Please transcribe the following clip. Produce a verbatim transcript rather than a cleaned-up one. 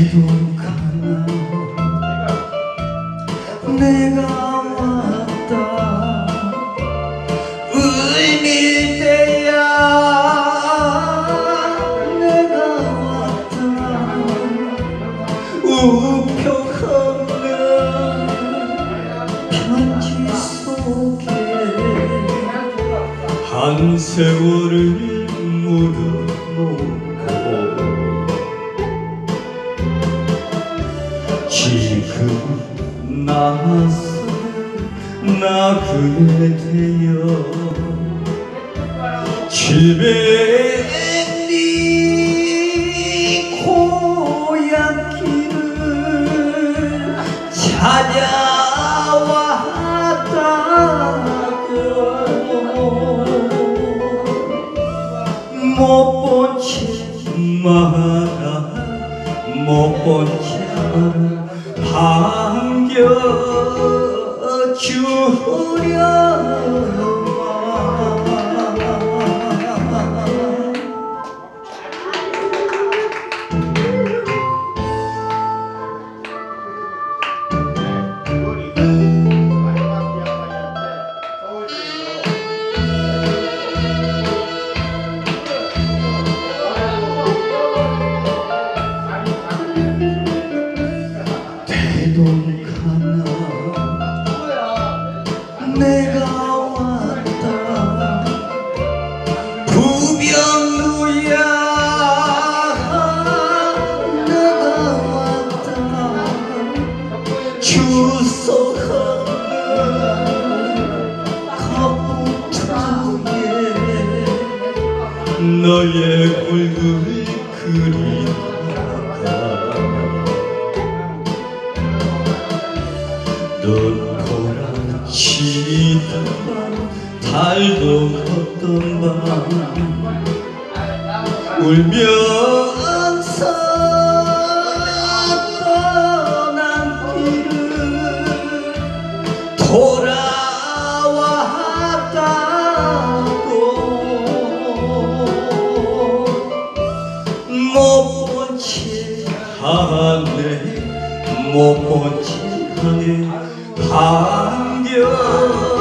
대동하나 내가 왔다 을밀대야 내가 왔다 우표 없는 편지 속에 한 세월을 묻어놓고 지금 나서 나 그에 대여 칠백리 고향길을 찾아왔다고 못 본 채 말아 못 본 채 반겨주려 대동하나 내가 왔다 부병루야 내가 왔다 주소 없는 갑부터에 너의 얼굴 그리다가 넌 보라치던 밤 달도 걷던 밤 울면서 떠난 길을 돌아왔다고 못 본 채 하네 못 본 채 하네 반겨